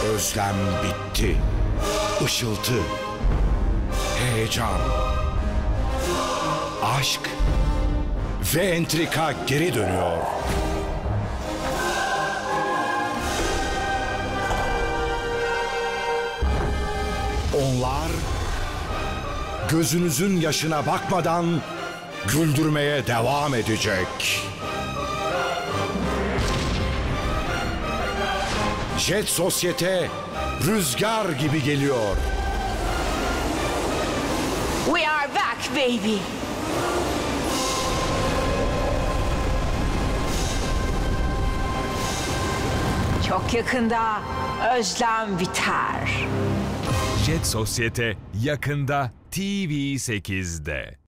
Özlem bitti. Işıltı, heyecan, aşk ve entrika geri dönüyor. Onlar gözünüzün yaşına bakmadan güldürmeye devam edecek. Jet Sosyete rüzgar gibi geliyor. We are back, baby. Çok yakında özlem biter. Jet Sosyete yakında TV8'de.